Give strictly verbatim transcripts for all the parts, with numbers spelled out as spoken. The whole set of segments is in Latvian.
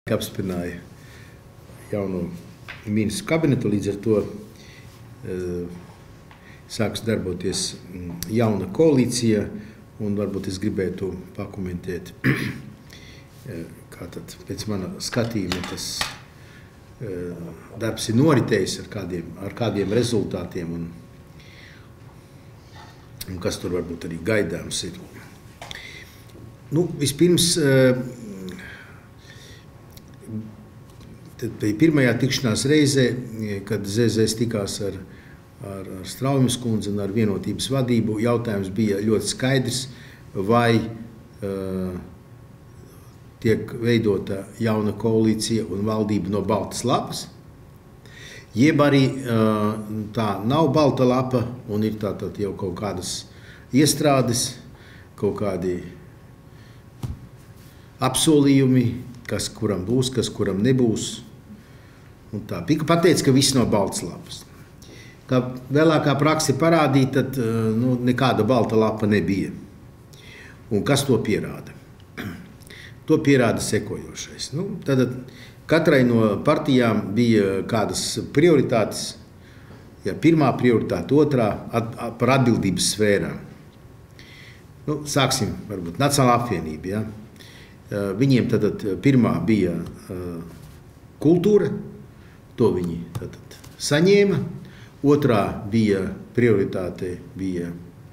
apstiprināja jauno ministru kabinetu, līdz ar to sāks darboties jauna koalīcija, un varbūt es gribētu pakomentēt, kā tad pēc mana skatījuma tas darbs ir noritējis ar kādiem, ar kādiem rezultātiem, un, un kas tur varbūt arī gaidāms ir. Nu, vispirms, tad bija pirmajā tikšanās reizē, kad Z Z S tikās ar, ar, ar Straumes kundzi un ar Vienotības vadību, jautājums bija ļoti skaidrs, vai uh, tiek veidota jauna koalīcija un valdība no baltas lapas, jeb arī uh, tā nav balta lapa un ir tātad jau kaut kādas iestrādes, kaut kādi apsolījumi, kas kuram būs, kas kuram nebūs. Un tā bija pateicis, ka viss no baltas lapas. Kā vēlākā praksa parādīja, tad nu, nekāda balta lapa nebija. Un kas to pierāda? To pierāda sekojošais. Nu, tad katrai no partijām bija kādas prioritātes. Ja, pirmā prioritāte, otrā at, at, par atbildības sfērām. Nu, sāksim, varbūt, Nacionālā apvienība. Ja? Viņiem tad pirmā bija kultūra, to viņi tātad saņēma. Otrā bija prioritāte, bija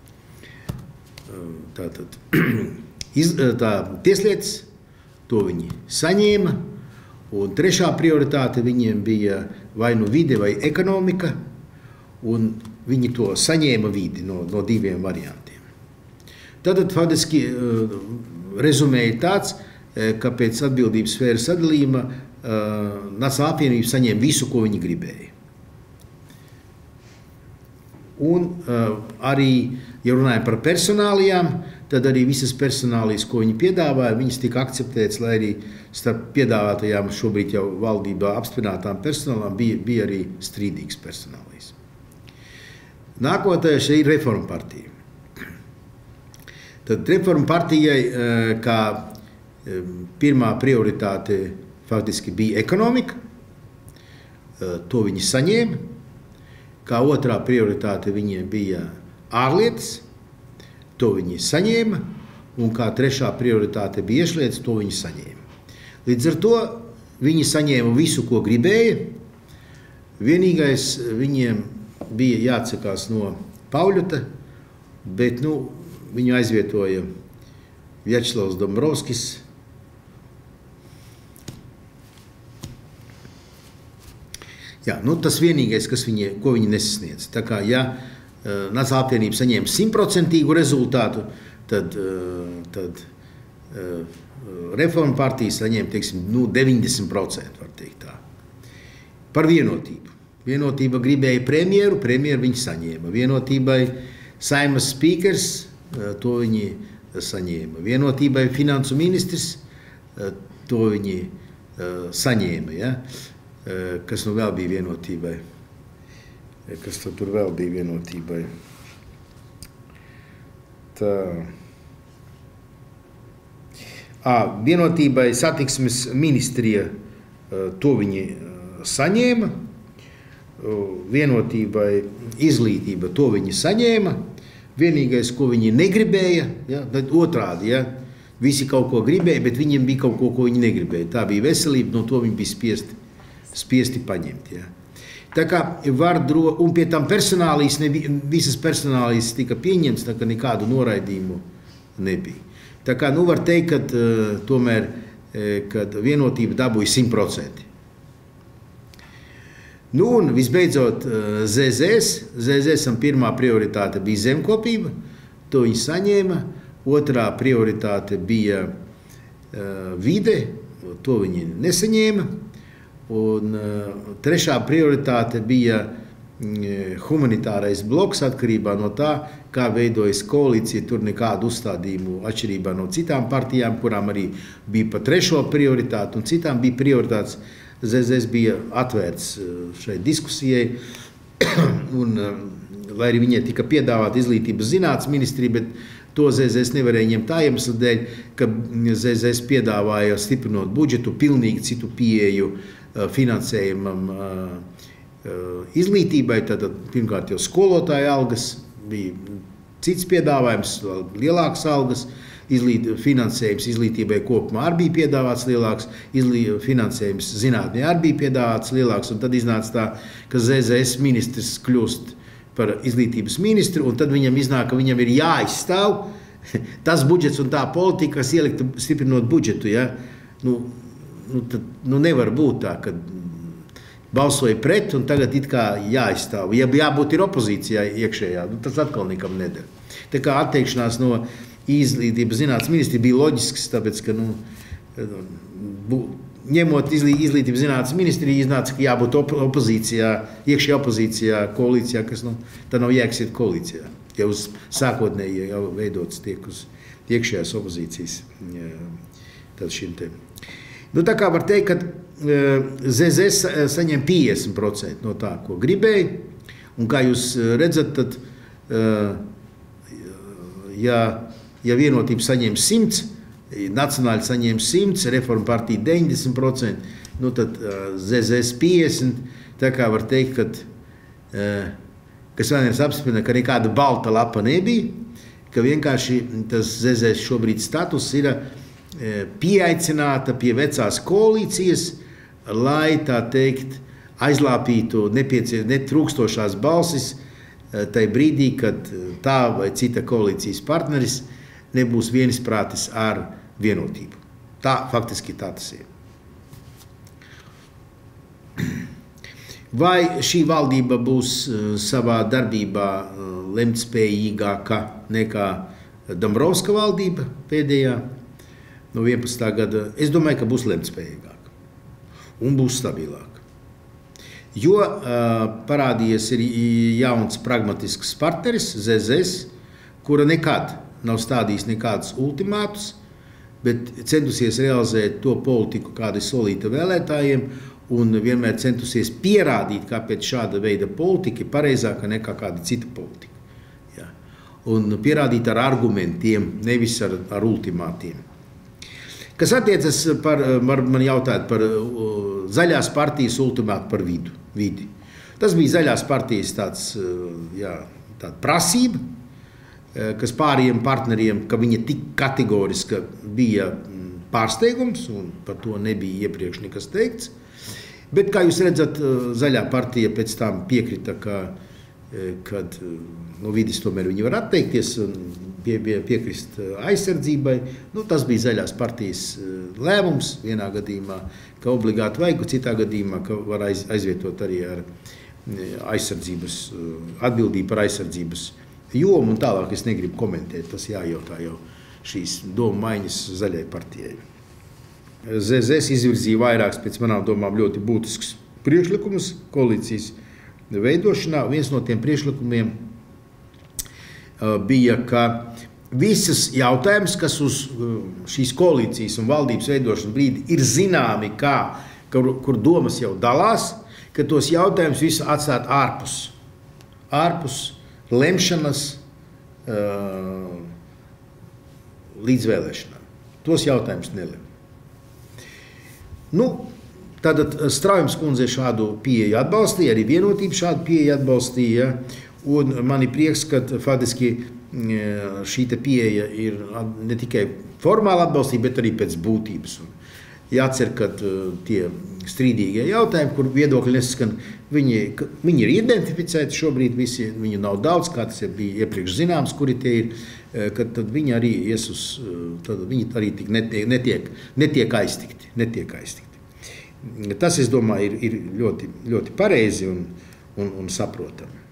tātad iz, tā, tieslietas, to viņi saņēma. Un trešā prioritāte viņiem bija vai nu vide vai ekonomika, un viņi to saņēma vidi no, no diviem variantiem. Tātad faktiski rezumēja tāds, ka pēc atbildības sfēras sadalījuma Nacionālā apvienība saņēma visu, ko viņi gribēja. Un arī, ja runājam par personālijām, tad arī visas personālijas, ko viņi piedāvāja, viņas tika akceptētas, lai arī starp piedāvātajām šobrīd jau valdībā apstiprinātām personālām bija, bija arī strīdīgas personālijas. Nākotais ir Reforma partija. Tad Reforma partijai kā pirmā prioritāte faktiski bija ekonomika, to viņi saņēma, kā otrā prioritāte viņiem bija ārlietas, to viņi saņēma, un kā trešā prioritāte bija iešlietas, to viņi saņēma. Līdz ar to viņi saņēma visu, ko gribēja, vienīgais viņiem bija jāatsakās no Pauļuta, bet nu, viņu aizvietoja Vjačeslavs Dombrovskis. Jā, nu, tas vienīgais, kas viņi, ko viņi nesasniedz. Tā kā, ja uh, Nacionālā apvienība saņēma simtprocentīgu rezultātu, tad, uh, tad uh, Reforma partija saņēma, teiksim, nu, deviņdesmit procenti, var teikt tā. Par vienotību. Vienotība gribēja premjeru, premjeru viņi saņēma. Vienotībai Saimas spīkers, uh, to viņi saņēma. Vienotībai finansu ministrs, uh, to viņi uh, saņēma, ja? Kas nu vēl bija vienotībai? Kas tur vēl bija vienotībai? Tā. À, vienotībai satiksmes ministrija, to viņi saņēma. Vienotībai izglītība, to viņi saņēma. Vienīgais, ko viņi negribēja, ja, tad otrādi, ja, visi kaut ko gribēja, bet viņiem bija kaut ko, ko viņi negribēja. Tā bija veselība, no to viņi bija spiesti. spiesti paņemt. Ja. Tā kā var dro, un pie tam personālijas, nebija, visas personālijas tika pieņemts, tā kā nekādu noraidījumu nebija. Tā kā, nu var teikt, ka uh, tomēr, kad vienotība dabūja simt procenti. Nu un visbeidzot Z Z S, Z Z S pirmā prioritāte bija zemkopība, to viņi saņēma, otrā prioritāte bija uh, vide, to viņi nesaņēma, un uh, trešā prioritāte bija uh, humanitārais bloks atkarībā no tā, kā veidojas koalīcija, tur nekādu uzstādījumu atšķirībā no citām partijām, kurām arī bija pa trešo prioritāti, un citām bija prioritātes. Z Z S bija atvērts šai diskusijai, un, uh, lai arī viņai tika piedāvāta izglītības zinātnes ministrija, bet To Z Z S nevarēja ņemt tā iemesla dēļ, ka Z Z S piedāvāja stiprinot budžetu, pilnīgi citu pieeju finansējumam izglītībai. Tad pirmkārt jau skolotāja algas, bija cits piedāvājums, lielākas algas, izglīt, finansējums izglītībai kopumā arī bija piedāvāts lielāks, izglī, finansējums zinātnē arī bija piedāvāts lielāks, un tad iznāca tā, ka Z Z S ministrs kļūst par izglītības ministru, un tad viņam iznāk, ka viņam ir jāizstāv tas budžets un tā politika, kas ielikta stiprinot budžetu. Ja? Nu, nu, tad, nu nevar būt tā, ka balsoja pret un tagad it kā jāizstāv. Ja jābūt ir opozīcijā iekšējā, nu, tas atkal nekam neder. Tā kā atteikšanās no izglītības zinātnes ministri bija loģisks, tāpēc, ka, nu, bu, ņemot izglītības zinātnes ministriju, iznāca, ka jābūt op opozīcijā, iekšējā opozīcijā, koalīcijā, kas, nu, tā nav jēgas iet koalīcijā. Jau uz sākotnēji jau veidots tiek uz iekšējās opozīcijas. Tad šim te. Nu, tā kā var teikt, ka Z Z S saņem piecdesmit procenti no tā, ko gribēja, un kā jūs redzat, tad, ja, ja vienotība saņem simts, Nacionāli saņēma simts, Reforma partija deviņdesmit procenti, nu tad uh, Z Z S piecdesmit procenti, tā kā var teikt, ka, uh, kas vienreiz apstiprina, ka nekāda balta lapa nebija, ka vienkārši tas Z Z S šobrīd status ir uh, pieaicināta pie vecās koalīcijas, lai, tā teikt, aizlāpītu netrūkstošās balsis uh, tai brīdī, kad tā vai cita koalīcijas partneris nebūs vienisprātis ar vienotību. Tā, faktiski tā tas ir. Vai šī valdība būs savā darbībā lemtspējīgāka nekā Dombrovska valdība pēdējā no vienpadsmitā gada? Es domāju, ka būs lemtspējīgāka un būs stabilāka. Jo uh, parādījies ir jauns pragmatisks partneris, Z Z S, kura nekad nav stādījis nekādus ultimātus, bet centusies realizēt to politiku, kāda ir solīta vēlētājiem, un vienmēr centusies pierādīt, kāpēc šāda veida politika ir pareizāka nekā kāda cita politika. Ja. Un pierādīt ar argumentiem, nevis ar, ar ultimātiem. Kas attiecas par, man jautāt par zaļās partijas ultimātu par vidu, vidi. Tas bija zaļās partijas tāds, jā, tāda prasība, kas pārējiem partneriem, ka viņa tik kategoriska bija pārsteigums, un par to nebija iepriekš nekas teikts. Bet, kā jūs redzat, zaļā partija pēc tam piekrita, ka, kad no vides tomēr viņi var atteikties un pie, pie, piekrist aizsardzībai. Nu, tas bija zaļās partijas lēmums vienā gadījumā, ka obligāti vajag, citā gadījumā, ka var aiz, aizvietot arī ar aizsardzības, atbildību par aizsardzības jomu, un tālāk es negribu komentēt, tas jājautā jau šīs domu maiņas zaļai partijai. Z Z S izvirzīja vairākus, pēc manām domām, ļoti būtisks priekšlikumus koalīcijas veidošanā. Viens no tiem priekšlikumiem bija, ka visas jautājumas, kas uz šīs koalīcijas un valdības veidošanas brīdi ir zināmi, kā, kur, kur domas jau dalās, ka tos jautājumus visu atstāt ārpus, ārpus lemšanas uh, līdz vēlēšanām. Tos jautājumus nelem. Nu, tātad Straujums kundze šādu pieeju atbalstīja, arī vienotību šādu pieeju atbalstīja, un man ir prieks, ka faktiski šī pieeja ir ne tikai formāli atbalstīta, bet arī pēc būtības. Un jācer, ka tie strīdīgie jautājumi, kur viedokļi nesaskan, viņi, viņi ir identificēti šobrīd visi, viņu nav daudz, kā tas bija iepriekš zināms, kuri tie ir, kad tad viņi arī ies uz, tad viņi arī tik netiek, netiek, netiek aiztikti, netiek aiztikti. Tas, es domāju, ir, ir ļoti, ļoti pareizi un, un, un saprotami.